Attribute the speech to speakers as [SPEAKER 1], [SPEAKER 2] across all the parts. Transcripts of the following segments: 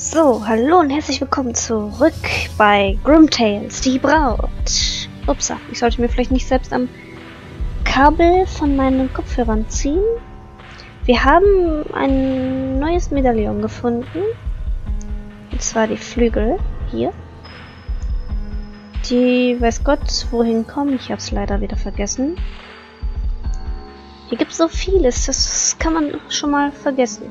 [SPEAKER 1] So, hallo und herzlich willkommen zurück bei Grimtales, die Braut. Upsa, ich sollte mir vielleicht nicht selbst am Kabel von meinen Kopfhörern ziehen. Wir haben ein neues Medaillon gefunden. Und zwar die Flügel, hier. Die, weiß Gott, wohin kommen. Ich habe es leider wieder vergessen. Hier gibt es so vieles, das kann man schon mal vergessen.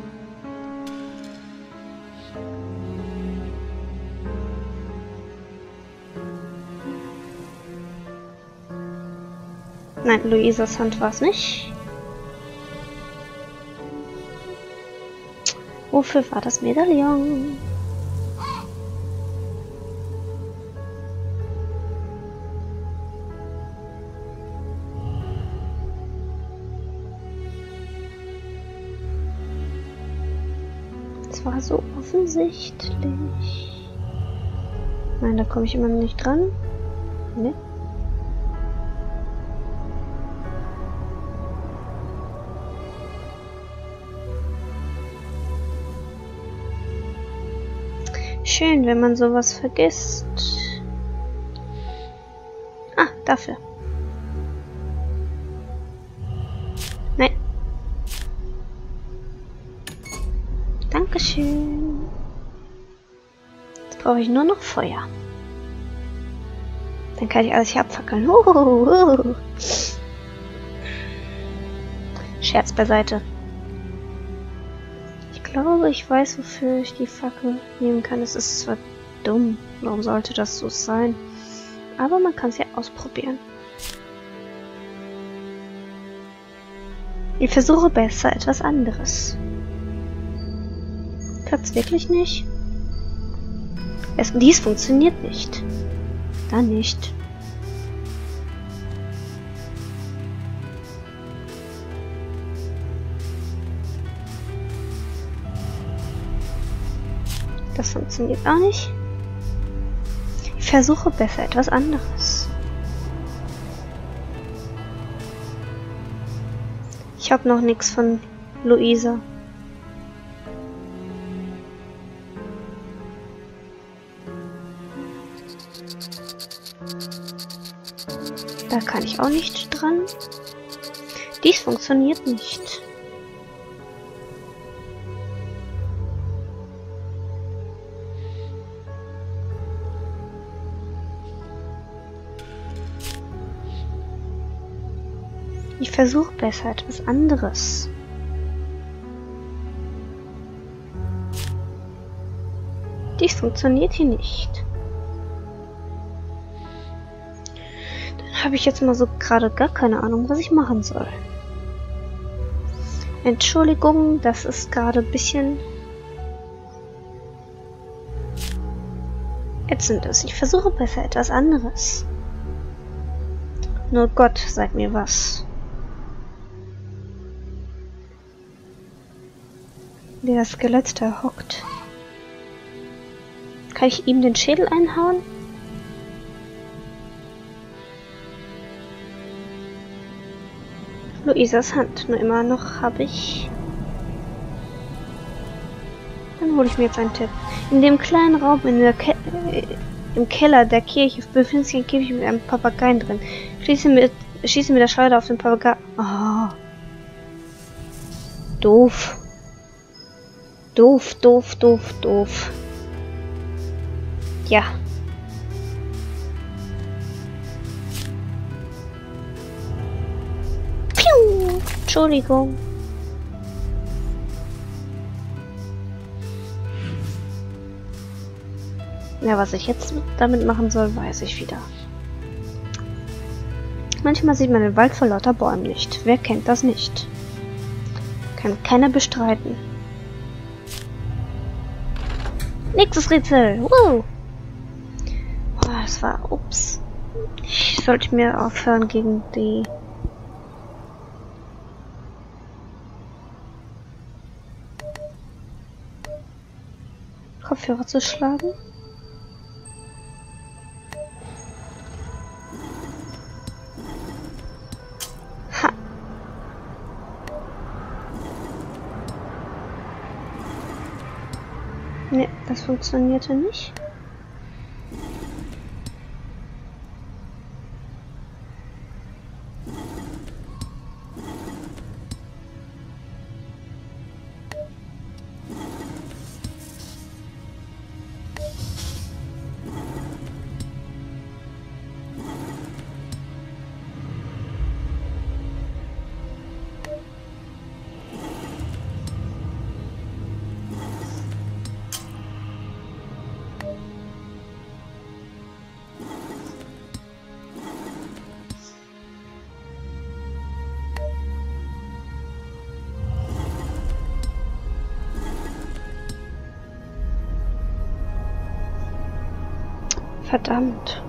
[SPEAKER 1] Nein, Luisas Hand war es nicht. Wofür war das Medaillon? Es war so offensichtlich. Nein, da komme ich immer noch nicht dran. Ne? Schön, wenn man sowas vergisst. Ah, dafür. Nein. Dankeschön. Jetzt brauche ich nur noch Feuer. Dann kann ich alles hier abfackeln. Scherz beiseite. Ich glaube, ich weiß, wofür ich die Fackel nehmen kann. Es ist zwar dumm. Warum sollte das so sein? Aber man kann es ja ausprobieren. Ich versuche besser etwas anderes. Klappt's wirklich nicht? Dies funktioniert nicht. Dann nicht. Das funktioniert auch nicht. Ich versuche besser etwas anderes. Ich habe noch nichts von Luisa. Da kann ich auch nicht dran. Dies funktioniert nicht. Ich versuche besser etwas anderes. Dies funktioniert hier nicht. Dann habe ich jetzt mal so gerade gar keine Ahnung, was ich machen soll. Entschuldigung, das ist gerade ein bisschen ätzend ist. Ich versuche besser etwas anderes. Nur Gott, sag mir was. Wie das Skelett da hockt. Kann ich ihm den Schädel einhauen? Luisas Hand. Nur immer noch habe ich... Dann hole ich mir jetzt einen Tipp. In dem kleinen Raum im Keller der Kirche befindet sich ein Käfig mit einem Papageien drin. Schieße mit der Schleuder auf den Papagei. Oh. Doof. Doof, doof, doof, doof. Ja. Piu! Entschuldigung. Ja, was ich jetzt damit machen soll, weiß ich wieder. Manchmal sieht man den Wald vor lauter Bäumen nicht. Wer kennt das nicht? Kann keiner bestreiten. Nächstes Rätsel. Wow. Oh, das war... Ups. Ich sollte mir aufhören, gegen die... Kopfhörer zu schlagen. Ha. Ne, das funktionierte nicht. Verdammt.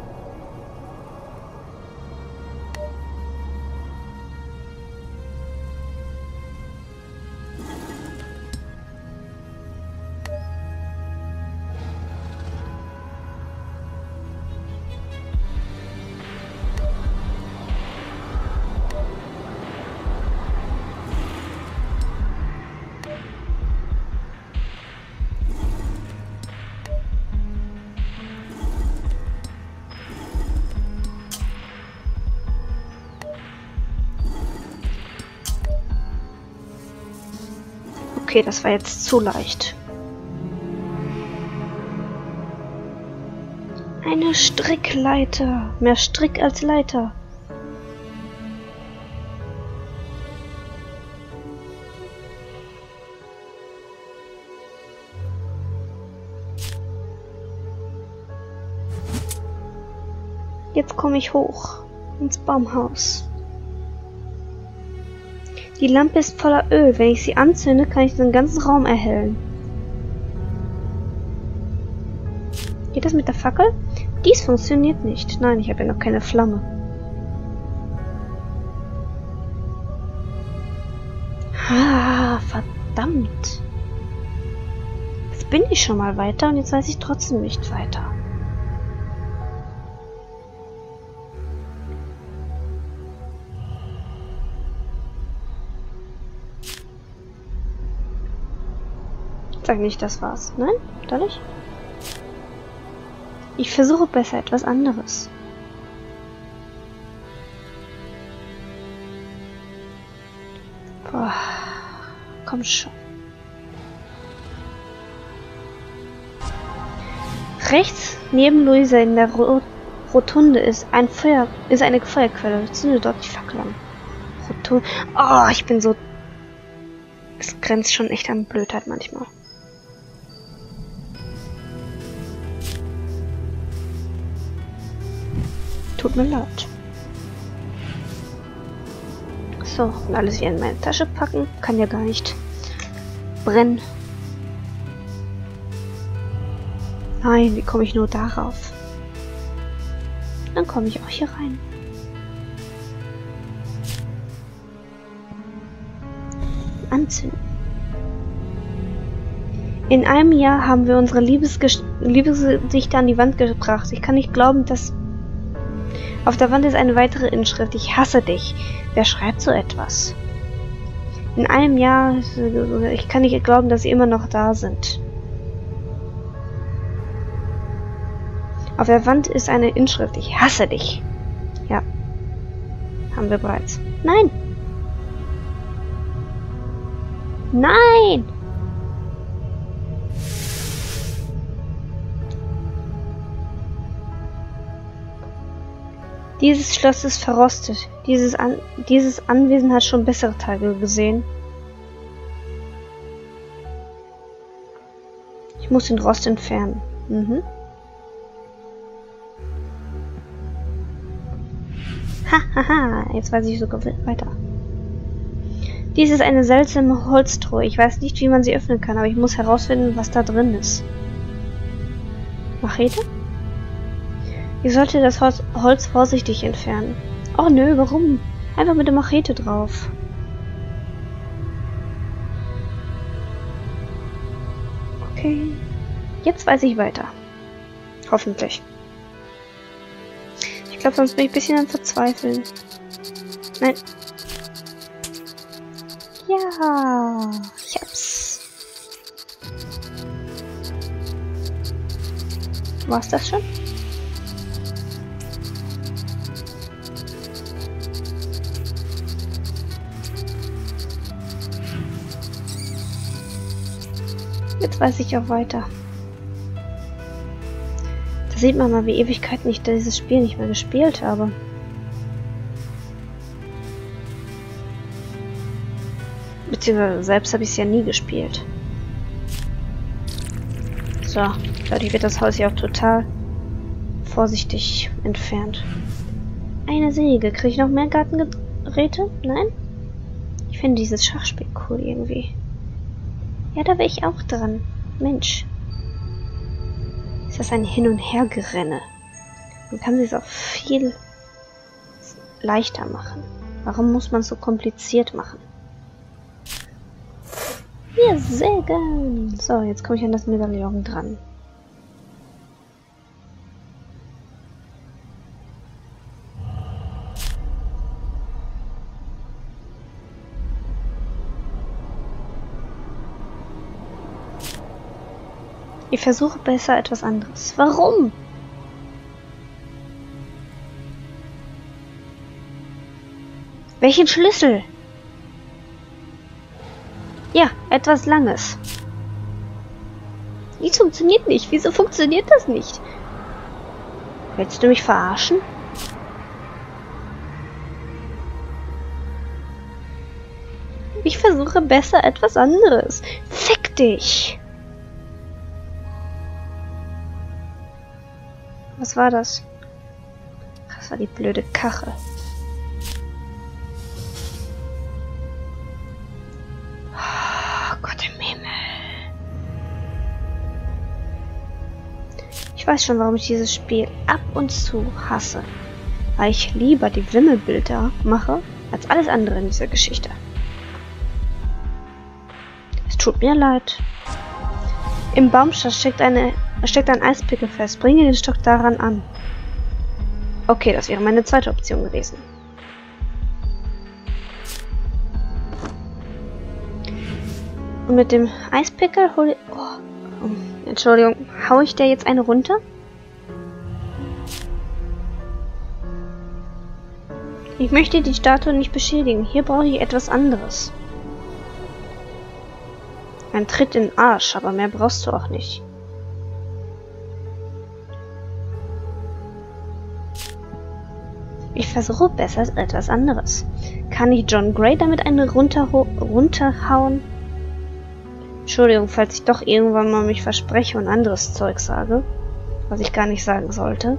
[SPEAKER 1] Okay, das war jetzt zu leicht. Eine Strickleiter. Mehr Strick als Leiter. Jetzt komme ich hoch ins Baumhaus. Die Lampe ist voller Öl. Wenn ich sie anzünde, kann ich den ganzen Raum erhellen. Geht das mit der Fackel? Dies funktioniert nicht. Nein, ich habe ja noch keine Flamme. Ah, verdammt. Jetzt bin ich schon mal weiter und jetzt weiß ich trotzdem nicht weiter. Sag nicht, das war's. Nein? Doch nicht? Ich versuche besser etwas anderes. Boah. Komm schon. Rechts neben Luisa in der Rotunde ist eine Feuerquelle. Zünde dort die Fackel an. Rotunde. Oh, ich bin so... Es grenzt schon echt an Blödheit manchmal. Tut mir leid. So, und alles wieder in meine Tasche packen. Kann ja gar nicht brennen. Nein, wie komme ich nur darauf? Dann komme ich auch hier rein. Anzünden. In einem Jahr haben wir unsere Liebesgesichter an die Wand gebracht. Ich kann nicht glauben, dass... Auf der Wand ist eine weitere Inschrift. Ich hasse dich. Wer schreibt so etwas? In einem Jahr... Ich kann nicht glauben, dass sie immer noch da sind. Auf der Wand ist eine Inschrift. Ich hasse dich. Ja. Haben wir bereits. Nein! Nein! Dieses Schloss ist verrostet. Dieses Anwesen hat schon bessere Tage gesehen. Ich muss den Rost entfernen. Hahaha, jetzt weiß ich sogar weiter. Dies ist eine seltsame Holztruhe. Ich weiß nicht, wie man sie öffnen kann, aber ich muss herausfinden, was da drin ist. Machete? Ich sollte das Holz vorsichtig entfernen. Oh nö, warum? Einfach mit der Machete drauf. Okay. Jetzt weiß ich weiter. Hoffentlich. Ich glaube, sonst bin ich ein bisschen am Verzweifeln. Nein. Ja, ich hab's. War's das schon? Jetzt weiß ich auch weiter. Da sieht man mal, wie Ewigkeiten ich dieses Spiel nicht mehr gespielt habe. Beziehungsweise selbst habe ich es ja nie gespielt. So, dadurch wird das Haus hier auch total vorsichtig entfernt. Eine Säge. Kriege ich noch mehr Gartengeräte? Nein? Ich finde dieses Schachspiel cool irgendwie. Ja, da wäre ich auch dran. Mensch. Ist das ein Hin- und Hergerenne? Man kann es auch viel leichter machen. Warum muss man es so kompliziert machen? Wir sägen! So, jetzt komme ich an das Medaillon dran. Ich versuche besser etwas anderes. Warum? Welchen Schlüssel? Ja, etwas Langes. Dies funktioniert nicht. Wieso funktioniert das nicht? Willst du mich verarschen? Ich versuche besser etwas anderes. Fick dich! Was war das? Das war die blöde Kachel. Oh Gott im Himmel. Ich weiß schon, warum ich dieses Spiel ab und zu hasse. Weil ich lieber die Wimmelbilder mache, als alles andere in dieser Geschichte. Es tut mir leid. Im Baumstamm steckt ein Eispickel fest. Bringe den Stock daran an. Okay, das wäre meine zweite Option gewesen. Und mit dem Eispickel hole ich... Oh, Entschuldigung. Hau ich der jetzt eine runter? Ich möchte die Statue nicht beschädigen. Hier brauche ich etwas anderes. Ein Tritt in den Arsch, aber mehr brauchst du auch nicht. Ich versuche besser etwas anderes. Kann ich John Gray damit eine runterhauen? Entschuldigung, falls ich doch irgendwann mal mich verspreche und anderes Zeug sage, was ich gar nicht sagen sollte.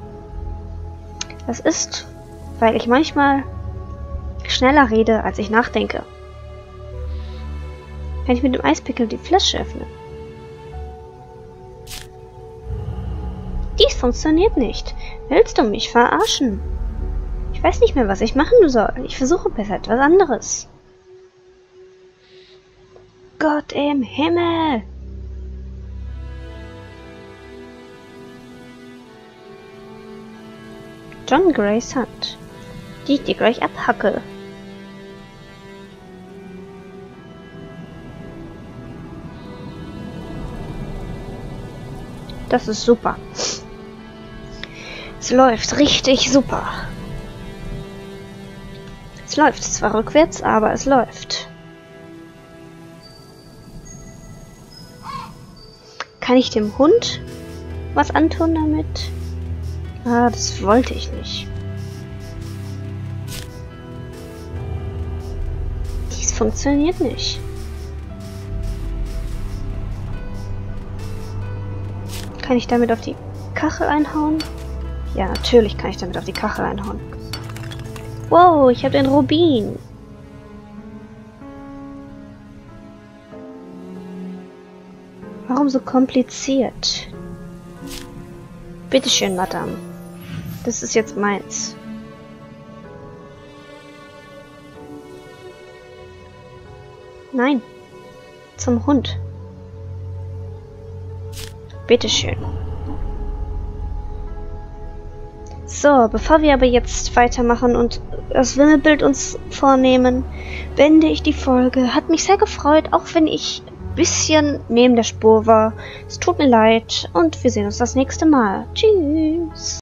[SPEAKER 1] Das ist, weil ich manchmal schneller rede, als ich nachdenke. Kann ich mit dem Eispickel die Flasche öffnen? Dies funktioniert nicht. Willst du mich verarschen? Ich weiß nicht mehr, was ich machen soll. Ich versuche besser etwas anderes. Gott im Himmel! John Grays Hand, die ich dir gleich abhacke. Das ist super. Es läuft richtig super. Es läuft zwar rückwärts, aber es läuft. Kann ich dem Hund was antun damit? Ah, das wollte ich nicht. Dies funktioniert nicht. Kann ich damit auf die Kachel einhauen? Ja, natürlich kann ich damit auf die Kachel einhauen. Wow, ich habe den Rubin. Warum so kompliziert? Bitteschön, Madame. Das ist jetzt meins. Nein. Zum Hund. Bitteschön. So, bevor wir aber jetzt weitermachen und das Wimmelbild uns vornehmen, beende ich die Folge. Hat mich sehr gefreut, auch wenn ich bisschen neben der Spur war. Es tut mir leid und wir sehen uns das nächste Mal. Tschüss.